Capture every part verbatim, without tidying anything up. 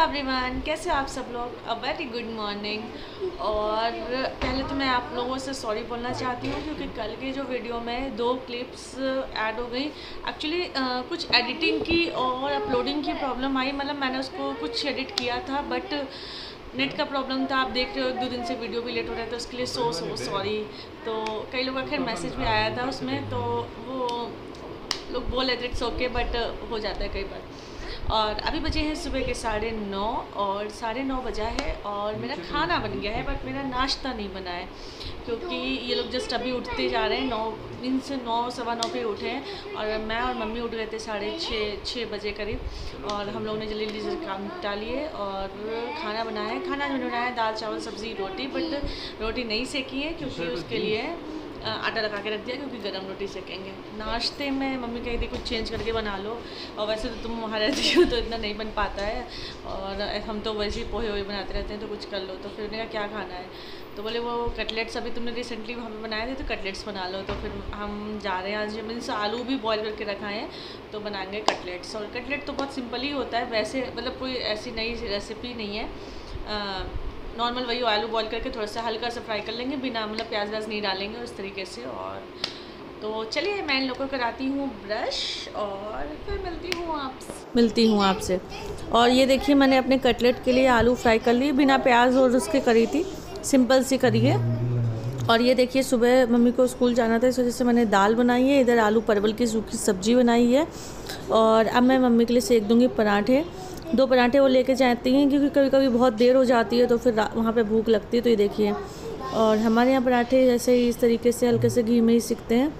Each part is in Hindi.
एवरीवन, कैसे हो आप सब लोग। A very good morning. और पहले तो मैं आप लोगों से सॉरी बोलना चाहती हूँ क्योंकि कल की जो वीडियो में दो क्लिप्स ऐड हो गई। एक्चुअली कुछ एडिटिंग की और अपलोडिंग की प्रॉब्लम आई, मतलब मैंने उसको कुछ एडिट किया था बट नेट का प्रॉब्लम था। आप देख रहे हो एक दो दिन से वीडियो भी लेट हो रहा था, उसके लिए सो सो सॉरी। तो कई लोगों का खैर मैसेज भी आया था उसमें, तो वो लोग बोल रहे थे इट्स ओके, बट हो जाता है कई बार। और अभी बजे हैं सुबह के साढ़े नौ और साढ़े नौ बजा है और मेरा खाना बन गया है बट मेरा नाश्ता नहीं बना है क्योंकि ये लोग जस्ट अभी उठते जा रहे हैं। नौ दिन से नौ सवा नौ पे उठे हैं और मैं और मम्मी उठ गए थे साढ़े छः छः बजे करीब। और हम लोगों ने जल्दी जल्दी से काम निपटा लिए और खाना बनाया है। खाना जो बनाया है दाल चावल सब्ज़ी रोटी, बट रोटी नहीं सेकी है क्योंकि उसके लिए आटा लगा के रख दिया क्योंकि गरम रोटी सेकेंगे। नाश्ते में मम्मी कही थी कुछ चेंज करके बना लो, और वैसे तो तुम वहाँ रहती हो तो इतना नहीं बन पाता है और हम तो वैसे ही पोहे वोहे बनाते रहते हैं, तो कुछ कर लो। तो फिर उन्होंने कहा क्या खाना है, तो बोले वो कटलेट्स अभी तुमने रिसेंटली वहाँ पे बनाए थे तो कटलेट्स बना लो। तो फिर हम जा रहे हैं आज, मीन्स आलू भी बॉयल करके रखा है तो बनाएंगे कटलेट्स। और कटलेट तो बहुत सिंपल ही होता है वैसे, मतलब कोई ऐसी नई रेसिपी नहीं है। आ, नॉर्मल वही आलू बॉईल करके थोड़ा सा हल्का सा फ्राई कर लेंगे, बिना मतलब प्याज व्याज नहीं डालेंगे उस तरीके से। और तो चलिए मैं इन लोगों को कराती हूँ ब्रश और फिर मिलती हूँ आपसे मिलती हूँ आपसे और ये देखिए मैंने अपने कटलेट के लिए आलू फ्राई कर लिए, बिना प्याज और उसके करी थी, सिंपल सी करी है। और ये देखिए सुबह मम्मी को स्कूल जाना था इस वजह से मैंने दाल बनाई है, इधर आलू परवल की सूखी सब्जी बनाई है। और अब मैं मम्मी के लिए सेक दूँगी पराठे। दो पराठे वो लेके जाती हैं क्योंकि कभी कभी बहुत देर हो जाती है तो फिर वहाँ पे भूख लगती है। तो ये देखिए, और हमारे यहाँ पराठे जैसे ही इस तरीके से हल्के से घी में ही सिकते हैं।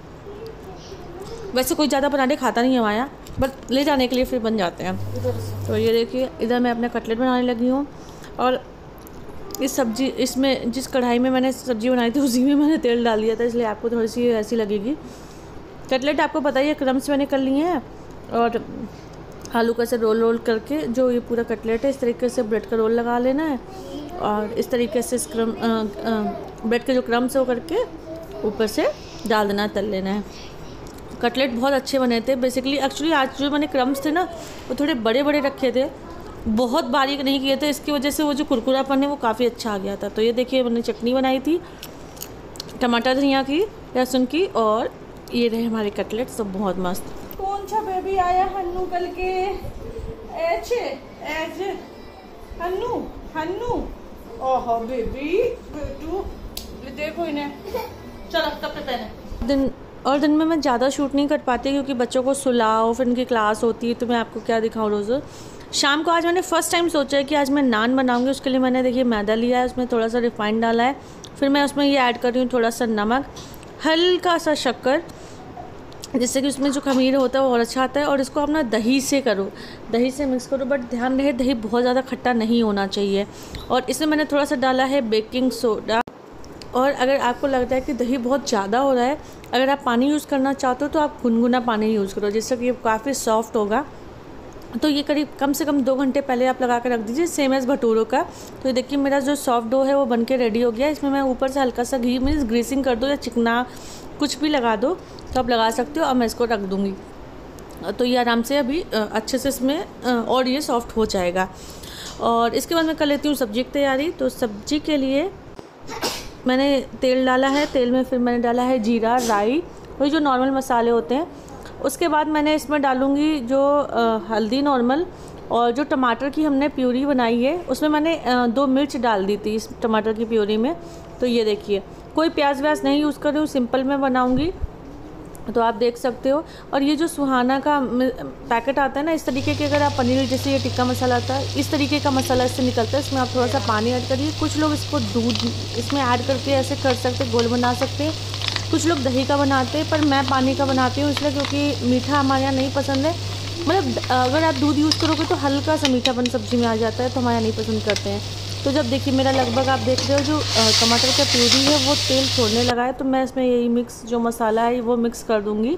वैसे कोई ज़्यादा पराठे खाता नहीं है हमारे यहाँ, बट ले जाने के लिए फिर बन जाते हैं। तो ये देखिए इधर मैं अपना कटलेट बनाने लगी हूँ और इस सब्जी इसमें जिस कढ़ाई में मैंने सब्ज़ी बनाई थी उसी में मैंने तेल डाल दिया था, इसलिए आपको थोड़ी सी ऐसी लगेगी। कटलेट आपको पता ही है क्रम्स मैंने कर लिए हैं और आलू का से रोल रोल करके जो ये पूरा कटलेट है इस तरीके से ब्रेड का रोल लगा लेना है और इस तरीके से क्रम ब्रेड के जो क्रम्स है वो करके ऊपर से डाल देना, तल लेना है। कटलेट बहुत अच्छे बने थे बेसिकली। एक्चुअली आज जो मैंने क्रम्स थे ना वो थोड़े बड़े बड़े रखे थे, बहुत बारीक नहीं किए थे, इसकी वजह से वो जो कुरकुरापन है वो काफ़ी अच्छा आ गया था। तो ये देखिए मैंने चटनी बनाई थी टमाटर धनिया की, लहसुन की, और ये रहे हमारे कटलेट सब बहुत मस्त। कौन सा बेबी आया हन्नू कल के एच एच हन्नू हन्नू ओहो बेबी बेटू देखो इन्हें, चलो कपड़े पहने। दिन और दिन में मैं ज़्यादा शूट नहीं कर पाती क्योंकि बच्चों को सुलाओ, फिर इनकी क्लास होती है, तो मैं आपको क्या दिखाऊँ रोज़। शाम को आज मैंने फ़र्स्ट टाइम सोचा है कि आज मैं नान बनाऊंगी। उसके लिए मैंने देखिए मैदा लिया है, उसमें थोड़ा सा रिफाइंड डाला है, फिर मैं उसमें ये ऐड कर रही हूँ थोड़ा सा नमक, हल्का सा शक्कर, जिससे कि उसमें जो खमीर होता है वो और अच्छा आता है। और इसको आप ना दही से करो, दही से मिक्स करो, बट ध्यान रहे दही बहुत ज़्यादा खट्टा नहीं होना चाहिए। और इसमें मैंने थोड़ा सा डाला है बेकिंग सोडा। और अगर आपको लगता है कि दही बहुत ज़्यादा हो रहा है, अगर आप पानी यूज़ करना चाहते हो तो आप गुनगुना पानी यूज़ करो, जिससे कि ये काफ़ी सॉफ्ट होगा। तो ये करीब कम से कम दो घंटे पहले आप लगा कर रख दीजिए, सेम एज़ भटूरों का। तो ये देखिए मेरा जो सॉफ्ट डो है वो बन के रेडी हो गया। इसमें मैं ऊपर से हल्का सा घी मीन्स ग्रीसिंग कर दो या चिकना कुछ भी लगा दो तो आप लगा सकते हो। अब मैं इसको रख दूँगी तो ये आराम से अभी अच्छे से इसमें और ये सॉफ्ट हो जाएगा। और इसके बाद मैं कर लेती हूँ सब्जी की तैयारी। तो सब्जी के लिए मैंने तेल डाला है, तेल में फिर मैंने डाला है जीरा, राई, वही जो नॉर्मल मसाले होते हैं। उसके बाद मैंने इसमें डालूँगी जो आ, हल्दी नॉर्मल, और जो टमाटर की हमने प्यूरी बनाई है उसमें मैंने आ, दो मिर्च डाल दी थी इस टमाटर की प्यूरी में। तो ये देखिए कोई प्याज व्याज नहीं यूज़ कर रही हूँ, सिंपल में बनाऊँगी तो आप देख सकते हो। और ये जो सुहाना का पैकेट आता है ना इस तरीके के, अगर आप पनीर जैसे ये टिक्का मसाला आता है इस तरीके का मसाला इससे निकलता है, इसमें आप थोड़ा सा पानी ऐड करिए। कुछ लोग इसको दूध इसमें ऐड करके ऐसे कर सकते, घोल बना सकते हैं, कुछ लोग दही का बनाते हैं, पर मैं पानी का बनाती हूँ इसलिए क्योंकि मीठा हमारे यहाँ नहीं पसंद है। मतलब अगर आप दूध यूज़ करोगे तो हल्का सा मीठापन सब्ज़ी में आ जाता है, तो हमारे यहाँ नहीं पसंद करते हैं। तो जब देखिए मेरा लगभग आप देख रहे हो जो टमाटर का प्यूरी है वो तेल छोड़ने लगा है, तो मैं इसमें यही मिक्स जो मसाला है वो मिक्स कर दूँगी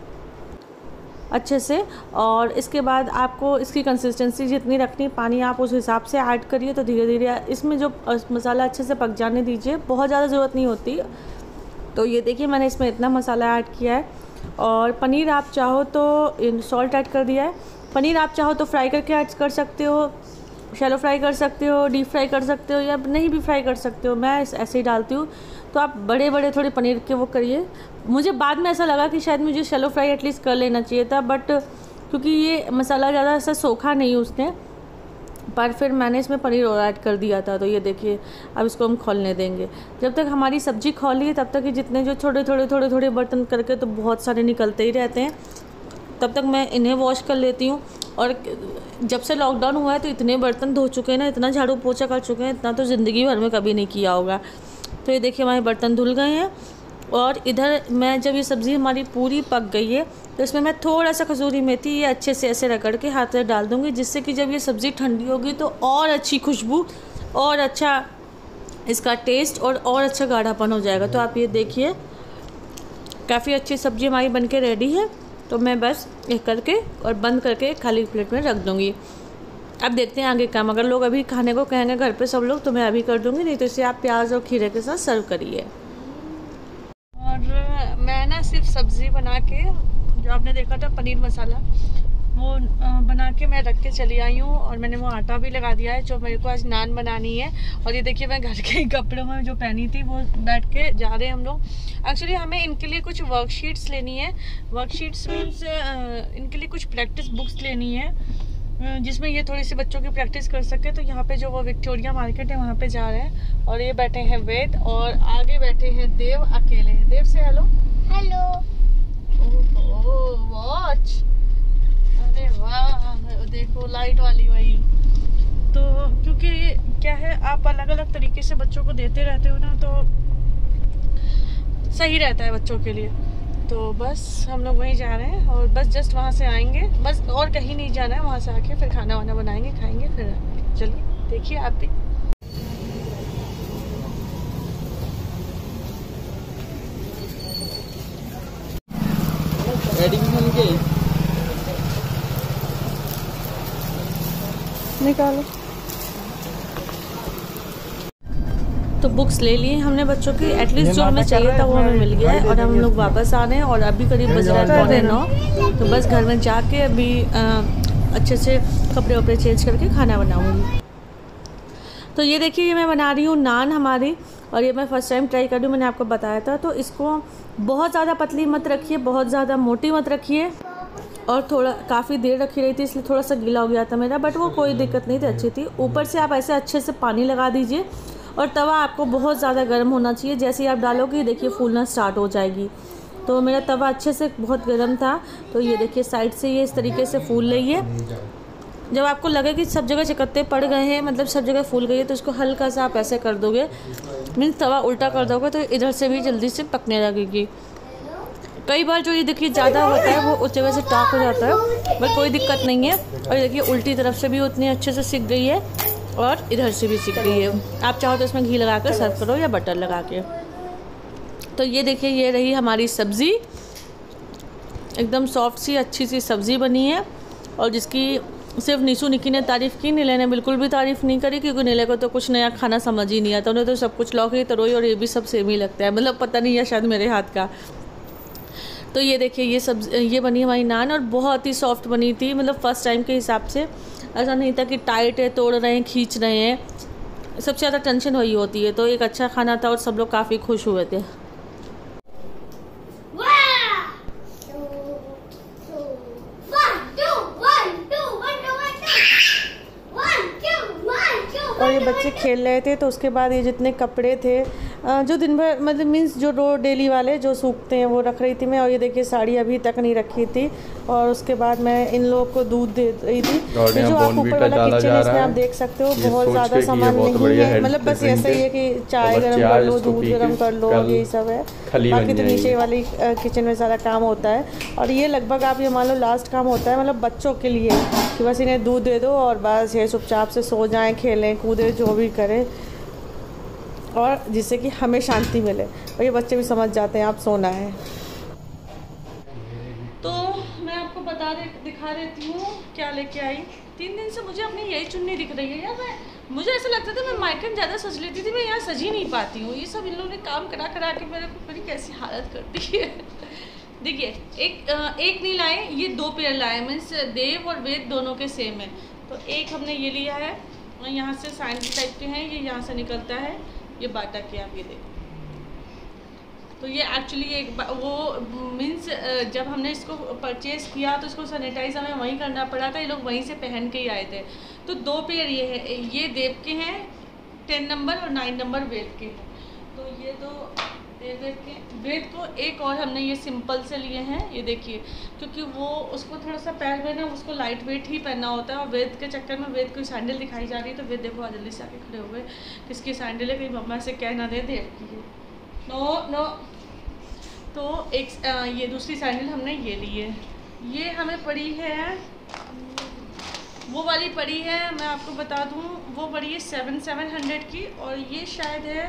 अच्छे से। और इसके बाद आपको इसकी कंसिस्टेंसी जितनी रखनी है पानी आप उस हिसाब से ऐड करिए। तो धीरे धीरे इसमें जो मसाला अच्छे से पक जाने दीजिए, बहुत ज़्यादा ज़रूरत नहीं होती। तो ये देखिए मैंने इसमें इतना मसाला ऐड किया है। और पनीर आप चाहो तो सॉल्ट ऐड कर दिया है, पनीर आप चाहो तो फ्राई करके ऐड कर सकते हो, शैलो फ्राई कर सकते हो, डीप फ्राई कर सकते हो, या नहीं भी फ्राई कर सकते हो। मैं ऐसे ही डालती हूँ। तो आप बड़े बड़े थोड़े पनीर के वो करिए। मुझे बाद में ऐसा लगा कि शायद मुझे शैलो फ्राई एटलीस्ट कर लेना चाहिए था, बट क्योंकि ये मसाला ज़्यादा ऐसा सोखा नहीं उसने, पर फिर मैंने इसमें पनीर और ऐड कर दिया था। तो ये देखिए, अब इसको हम खोलने देंगे। जब तक हमारी सब्ज़ी खोली है तब तक ये जितने जो छोटे थोड़े थोड़े थोड़े बर्तन करके तो बहुत सारे निकलते ही रहते हैं, तब तक मैं इन्हें वॉश कर लेती हूँ। और जब से लॉकडाउन हुआ है तो इतने बर्तन धो चुके हैं ना, इतना झाड़ू पोछा कर चुके हैं, इतना तो ज़िंदगी भर में कभी नहीं किया होगा। तो ये देखिए हमारे बर्तन धुल गए हैं। और इधर मैं जब ये सब्ज़ी हमारी पूरी पक गई है तो इसमें मैं थोड़ा सा कसूरी मेथी ये अच्छे से ऐसे रगड़ के हाथ से डाल दूँगी, जिससे कि जब ये सब्ज़ी ठंडी होगी तो और अच्छी खुशबू और अच्छा इसका टेस्ट और और अच्छा गाढ़ापन हो जाएगा। तो आप ये देखिए काफ़ी अच्छी सब्ज़ी हमारी बनके रेडी है। तो मैं बस एक करके और बंद करके खाली प्लेट में रख दूँगी। अब देखते हैं आगे काम। अगर लोग अभी खाने को कहेंगे घर पे सब लोग तो मैं अभी कर दूँगी, नहीं तो इसे आप प्याज और खीरे के साथ सर्व करिए। और मैं ना सिर्फ सब्ज़ी बना के, जो आपने देखा था पनीर मसाला, वो बना के मैं रख के चली आई हूँ। और मैंने वो आटा भी लगा दिया है जो मेरे को आज नान बनानी है। और ये देखिए मैं घर के कपड़ों में जो पहनी थी वो बैठ के जा रहे हैं हम लोग। एक्चुअली हमें इनके लिए कुछ वर्कशीट्स लेनी है। वर्कशीट्स मीन्स इनके लिए कुछ प्रैक्टिस बुक्स लेनी है, जिसमें ये थोड़ी सी बच्चों की प्रैक्टिस कर सके। तो यहाँ पे जो वो विक्टोरिया मार्केट है वहाँ पे जा रहे हैं। और ये बैठे हैं वेद और आगे बैठे हैं देव अकेले। देव से हेलो। हेलो। ओह वॉच, अरे वाह, देखो लाइट वाली वही। तो क्योंकि क्या है, आप अलग अलग तरीके से बच्चों को देते रहते हो ना, तो सही रहता है बच्चों के लिए। तो बस हम लोग वहीं जा रहे हैं और बस जस्ट वहाँ से आएंगे, बस और कहीं नहीं जाना है। वहाँ से आके फिर खाना वाना बनाएंगे, खाएंगे, फिर चलिए देखिए आप भी। निकालो। तो बुक्स ले लिए हमने बच्चों की, एटलीस्ट जो हमें चाहिए था वो हमें मिल गया है। और हम लोग वापस आ रहे हैं और अभी करीब बज रहा है पौने नौ। तो बस घर में जाके अभी आ, अच्छे से कपड़े वपड़े चेंज करके खाना बनाऊंगी। तो ये देखिए ये मैं बना रही हूँ नान हमारी, और ये मैं फ़र्स्ट टाइम ट्राई कर रही हूँ, मैंने आपको बताया था। तो इसको बहुत ज़्यादा पतली मत रखिए, बहुत ज़्यादा मोटी मत रखिए। और थोड़ा काफ़ी देर रखी रही थी इसलिए थोड़ा सा गीला हो गया था मेरा, बट वो कोई दिक्कत नहीं थी, अच्छी थी। ऊपर से आप ऐसे अच्छे से पानी लगा दीजिए और तवा आपको बहुत ज़्यादा गर्म होना चाहिए। जैसे ही आप डालोगे देखिए फूलना स्टार्ट हो जाएगी। तो मेरा तवा अच्छे से बहुत गर्म था। तो ये देखिए साइड से ये इस तरीके से फूल रही है। जब आपको लगे कि सब जगह चकत्ते पड़ गए हैं, मतलब सब जगह फूल गई है, तो इसको हल्का सा आप ऐसे कर दोगे, मीन्स तवा उल्टा कर दोगे तो इधर से भी जल्दी से पकने लगेगी। कई बार जो ये देखिए ज़्यादा होता है वो उस जगह से टाक हो जाता है, बट कोई दिक्कत नहीं है। और ये देखिए उल्टी तरफ से भी उतनी अच्छे से सिक गई है और इधर से भी सिक गई है। आप चाहो तो इसमें घी लगा कर सर्व करो या बटर लगा के। तो ये देखिए ये रही हमारी सब्ज़ी, एकदम सॉफ्ट सी अच्छी सी सब्ज़ी बनी है। और जिसकी सिर्फ नीशू निकी ने तारीफ़ की, नीले ने बिल्कुल भी तारीफ़ नहीं करी, क्योंकि नीले को तो कुछ नया खाना समझ ही नहीं आता। उन्हें तो सब कुछ लौकी तरोई और ये भी सब सेम ही लगता है, मतलब पता नहीं है शायद मेरे हाथ का। तो ये देखिए ये सब्ज़ी ये बनी हमारी नान और बहुत ही सॉफ्ट बनी थी, मतलब फ़र्स्ट टाइम के हिसाब से। ऐसा नहीं था कि टाइट है, तोड़ रहे हैं, खींच रहे हैं। सबसे ज़्यादा टेंशन वही होती है। तो एक अच्छा खाना था और सब लोग काफ़ी खुश हुए थे। और ये बच्चे खेल रहे थे, तो उसके बाद ये जितने कपड़े थे जो दिन भर मतलब मीन्स जो रोज डेली वाले जो सूखते हैं वो रख रही थी मैं। और ये देखिए साड़ी अभी तक नहीं रखी थी। और उसके बाद मैं इन लोगों को दूध दे रही थी। तो जो आप ऊपर वाला किचन है इसमें आप देख सकते हो बहुत ज़्यादा सामान नहीं है, मतलब बस ऐसा ही है कि चाय गर्म कर लो, दूध गर्म कर लो, यही सब है। बाकी तो नीचे वाली किचन में सारा काम होता है। और ये लगभग आप ये मान लो लास्ट काम होता है, मतलब बच्चों के लिए, कि बस इन्हें दूध दे दो और बस ये चुपचाप से सो जाएं, खेलें कूदें, जो भी करें, और जिससे कि हमें शांति मिले। और ये बच्चे भी समझ जाते हैं आप सोना है। तो मैं आपको बता दे दिखा देती हूँ क्या लेके आई। तीन दिन से मुझे अपनी यही चुन्नी दिख रही है यार। मैं मुझे ऐसा लगता था मैं माइकन ज़्यादा सज लेती थी, मैं यहाँ सज ही नहीं पाती हूँ। ये सब इन लोगों ने काम करा करा के मेरे को मेरी कैसी हालत करती है। देखिए एक एक नहीं लाए, ये दो पेयर लाए, मीन्स देव और वेद दोनों के सेम है। तो एक हमने ये लिया है यहाँ से सैंडल टाइप के हैं, ये यहाँ से निकलता है, ये बाटा के आप ये देखो। तो ये एक्चुअली एक वो मीन्स जब हमने इसको परचेज़ किया तो इसको सैनिटाइज हमें वहीं करना पड़ा था, ये लोग वहीं से पहन के ही आए थे। तो दो पेयर ये है, ये देव के हैं टेन नंबर और नाइन नंबर वेद के हैं। तो ये दो देव के वेद को एक और हमने ये सिंपल से लिए हैं, ये देखिए, क्योंकि वो उसको थोड़ा सा पैर में ना उसको लाइट वेट ही पहनना होता है, और वेद के चक्कर में वेद को सैंडल दिखाई जा रही है। तो वेद देखो आज जल्दी से आके खड़े हो गए, किसकी सैंडल है, कहीं मम्मा से कह ना दे देव की है। No no. तो एक आ, ये दूसरी सैंडल हमने ये ली है, ये हमें पड़ी है, वो वाली पड़ी है, मैं आपको बता दूं, वो पड़ी है सेवन सेवन हंड्रेड की, और ये शायद है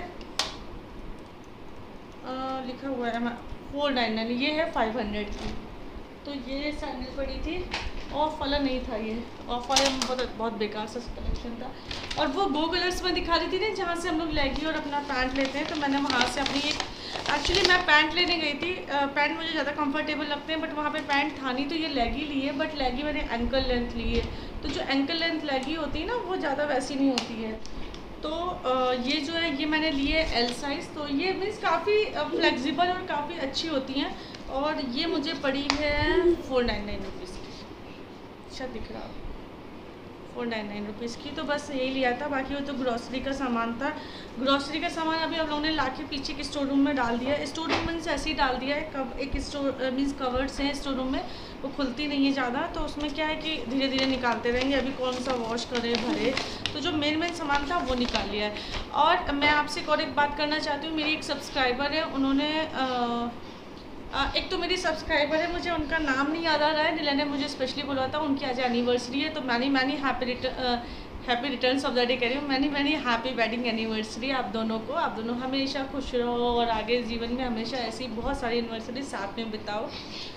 आ, लिखा हुआ है फोर नाइन नाइन, ये है फाइव हंड्रेड की। तो ये सैंडल पड़ी थी, ऑफ वाला नहीं था ये, ऑफ वाले में बहुत बहुत बेकार सा कलेक्शन था। और वो गो कलर्स में दिखा रही थी ना, जहाँ से हम लोग लेगी और अपना पैंट लेते हैं, तो मैंने वहाँ से अपनी एक, एक्चुअली मैं पैंट लेने गई थी, पैंट मुझे ज़्यादा कंफर्टेबल लगते हैं, बट वहाँ पे पैंट था नहीं, तो ये लेगी ली है, बट लेगी मैंने एंकल लेंथ ली है। तो जो एंकल लेंथ लेगी होती है ना, वो ज़्यादा वैसी नहीं होती है। तो ये जो है ये मैंने ली है एल साइज़, तो ये मीन्स काफ़ी फ्लेक्सिबल और काफ़ी अच्छी होती हैं, और ये मुझे पड़ी है फोर नाइन नाइन रुपीज़ की, अच्छा दिख रहा है, फोर नाइन नाइन रुपीज़ की। तो बस यही लिया था, बाकी वो तो ग्रॉसरी का सामान था। ग्रॉसरी का सामान अभी हम लोगों ने लाके पीछे के स्टोर रूम में डाल दिया है। स्टोर रूम मीन्स ऐसे ही डाल दिया है, कब एक स्टोर मीन्स कवर्ड्स हैं स्टोर रूम में, वो खुलती नहीं है ज़्यादा, तो उसमें क्या है कि धीरे धीरे निकालते रहेंगे, अभी कौन सा वॉश करें भरे, तो जो मेन मेन सामान था वो निकाल लिया है। और मैं आपसे और एक बात करना चाहती हूँ, मेरी एक सब्सक्राइबर है, उन्होंने आ, आ, एक तो मेरी सब्सक्राइबर है, मुझे उनका नाम नहीं याद आ रहा है, नीला ने मुझे स्पेशली बोला था, उनकी आज एनिवर्सरी है, तो many many happy return happy returns of the day कह रही हूँ, many many happy wedding anniversary आप दोनों को। आप दोनों हमेशा खुश रहो और आगे जीवन में हमेशा ऐसी बहुत सारी एनिवर्सरी साथ में बिताओ।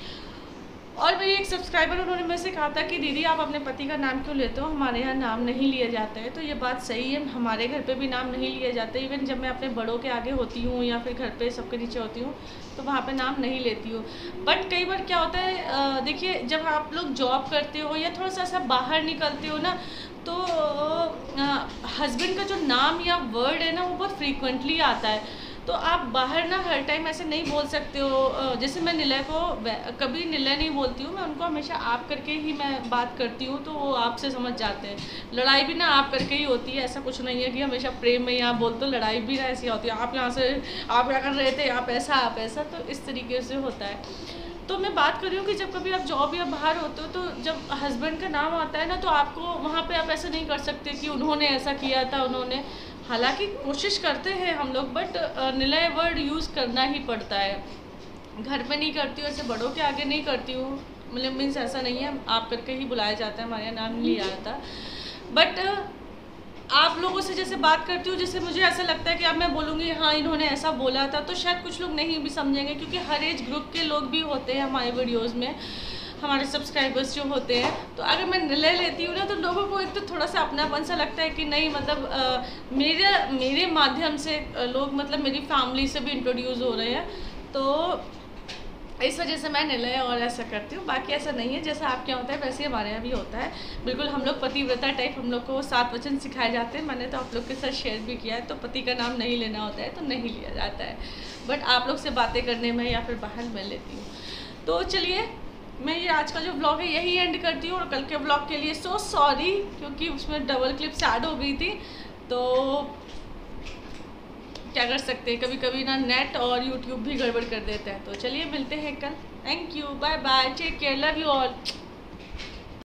और मेरी एक सब्सक्राइबर, उन्होंने मेरे से कहा था कि दीदी आप अपने पति का नाम क्यों लेते हो, हमारे यहाँ नाम नहीं लिया जाता है। तो ये बात सही है, हमारे घर पे भी नाम नहीं लिया जाता। इवन जब मैं अपने बड़ों के आगे होती हूँ या फिर घर पे सबके नीचे होती हूँ, तो वहाँ पे नाम नहीं लेती हूँ। बट कई बार क्या होता है, देखिए जब आप लोग जॉब करते हो या थोड़ा सा ऐसा बाहर निकलते हो ना, तो हस्बैंड का जो नाम या वर्ड है ना, वो बहुत फ्रीक्वेंटली आता है। तो आप बाहर ना हर टाइम ऐसे नहीं बोल सकते हो। जैसे मैं निलय को कभी निलय नहीं बोलती हूँ, मैं उनको हमेशा आप करके ही मैं बात करती हूँ, तो वो आपसे समझ जाते हैं। लड़ाई भी ना आप करके ही होती है, ऐसा कुछ नहीं है कि हमेशा प्रेम में यहाँ बोलते हो, लड़ाई भी ना ऐसी होती है, आप यहाँ से आप क्या कर रहे थे, आप ऐसा आप ऐसा, तो इस तरीके से होता है। तो मैं बात कर रही हूँ कि जब कभी आप जॉब या बाहर होते हो, तो जब हस्बैंड का नाम आता है ना, तो आपको वहाँ पे आप ऐसा नहीं कर सकते कि उन्होंने ऐसा किया था, उन्होंने, हालांकि कोशिश करते हैं हम लोग, बट निलय वर्ड यूज़ करना ही पड़ता है। घर पे नहीं करती हूँ, ऐसे बड़ों के आगे नहीं करती हूँ, मतलब मीन्स ऐसा नहीं है, आप करके ही बुलाया जाता है, हमारे यहाँ नाम नहीं लिया जाता। बट आप लोगों से जैसे बात करती हूँ, जैसे मुझे ऐसा लगता है कि अब मैं बोलूँगी हाँ इन्होंने ऐसा बोला था, तो शायद कुछ लोग नहीं भी समझेंगे, क्योंकि हर एज ग्रुप के लोग भी होते हैं हमारे वीडियोस में, हमारे सब्सक्राइबर्स जो होते हैं। तो अगर मैं निलय लेती हूँ ना, तो लोगों को एक तो थोड़ा सा अपनापन सा लगता है कि नहीं, मतलब आ, मेरे मेरे माध्यम से लोग मतलब मेरी फैमिली से भी इंट्रोड्यूस हो रहे हैं, तो इस वजह से मैं निलय और ऐसा करती हूँ। बाकी ऐसा नहीं है, जैसा आपके यहाँ होता है वैसे हमारे यहाँ भी होता है। बिल्कुल हम लोग पतिव्रता टाइप, हम लोग को सात वचन सिखाए जाते हैं। मैंने तो आप लोग के साथ शेयर भी किया है, तो पति का नाम नहीं लेना होता है तो नहीं लिया जाता है, बट आप लोग से बातें करने में या फिर बाहर मैं लेती हूँ। तो चलिए, मैं ये आज का जो व्लॉग है यही एंड करती हूँ, और कल के व्लॉग के लिए सो सॉरी, क्योंकि उसमें डबल क्लिप्स ऐड हो गई थी, तो क्या कर सकते हैं, कभी कभी ना नेट और यूट्यूब भी गड़बड़ कर देता है। तो चलिए मिलते हैं कल, thank you, bye bye, take care, love you all.